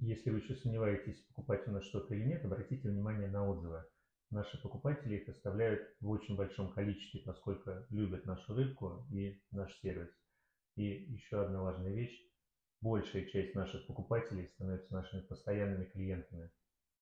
Если вы еще сомневаетесь, покупать у нас что-то или нет, обратите внимание на отзывы. Наши покупатели их оставляют в очень большом количестве, поскольку любят нашу рыбку и наш сервис. И еще одна важная вещь. Большая часть наших покупателей становятся нашими постоянными клиентами.